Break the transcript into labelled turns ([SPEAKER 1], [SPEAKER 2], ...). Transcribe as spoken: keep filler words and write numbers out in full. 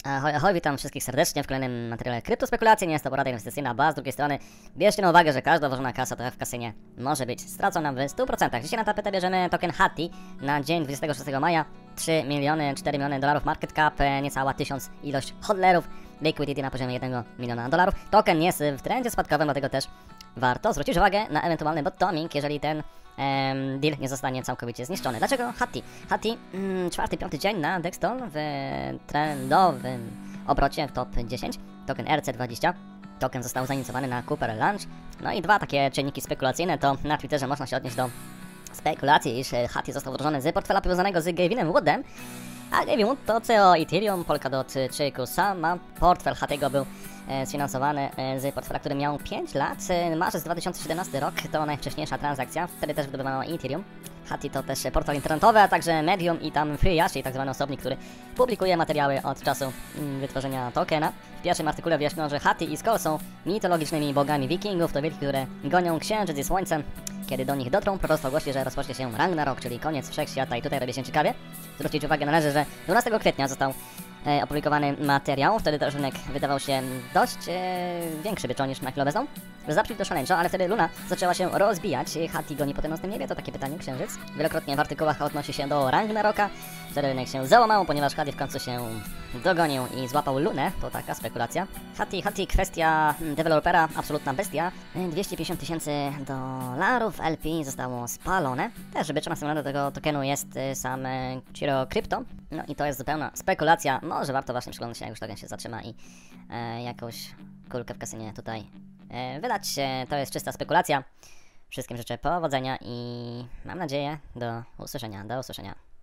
[SPEAKER 1] Ahoj, ahoj, witam wszystkich serdecznie w kolejnym materiale Kryptospekulacji. Nie jest to porada inwestycyjna, bo z drugiej strony bierzcie na uwagę, że każda włożona kasa trochę w kasynie może być stracona w stu procentach. Dzisiaj na tapetę bierzemy token Hatti na dzień dwudziestego szóstego maja. trzy miliony, cztery miliony dolarów market cap, niecała tysiąc ilość hodlerów, liquidity na poziomie jednego miliona dolarów. Token jest w trendzie spadkowym, dlatego też warto zwrócić uwagę na ewentualny bottoming, jeżeli ten Um, deal nie zostanie całkowicie zniszczony. Dlaczego Hatti? Hatti, mm, czwarty, piąty dzień na Dextol w trendowym obrocie w top dziesięć. Token R C dwadzieścia. Token został zainicjowany na Cooper Launch. No i dwa takie czynniki spekulacyjne, to na Twitterze można się odnieść do spekulacji, iż Hatti został wdrożony z portfela powiązanego z Gavinem Woodem. A Gavin Wood to C E O Ethereum, Polkadot czy Kusama. Portfel Hattiego był e, sfinansowany e, z portfela, który miał pięć lat. E, marzec dwa tysiące siedemnasty rok to najwcześniejsza transakcja, wtedy też wydobywano Ethereum. Hatti to też portal internetowy, a także medium i tam FreeHash, czyli tak zwany osobnik, który publikuje materiały od czasu mm, wytworzenia tokena. W pierwszym artykule wyjaśniono, że Hatti i Skull są mitologicznymi bogami wikingów, to wilki, które gonią księżyc i słońcem. Kiedy do nich dotrą, proroctwo głosi, że rozpocznie się Ragnarok, czyli koniec wszechświata, i tutaj robi się ciekawie. Zwrócić uwagę należy, że dwunastego kwietnia został e, opublikowany materiał, wtedy też rynek wydawał się dość e, większy byczą niż na chwilę obecną. Zaprzyć do szaleńczo, ale wtedy Luna zaczęła się rozbijać. Hatti goni po tym nocnym niebie, to takie pytanie, księżyc. Wielokrotnie w artykułach odnosi się do Ragnaroka. Wtedy rynek się załamał, ponieważ Hatti w końcu się dogonił i złapał Lunę, to taka spekulacja. Hatti, Hatti, kwestia dewelopera, absolutna bestia. dwieście pięćdziesiąt tysięcy dolarów L P zostało spalone. Też byczą symulator tego tokenu jest sam Chiro Crypto. No i to jest zupełna spekulacja. Może warto właśnie przyglądać się, jak już token się zatrzyma i e, jakąś kulkę w kasynie tutaj e, wydać. To jest czysta spekulacja. Wszystkim życzę powodzenia i mam nadzieję do usłyszenia. Do usłyszenia.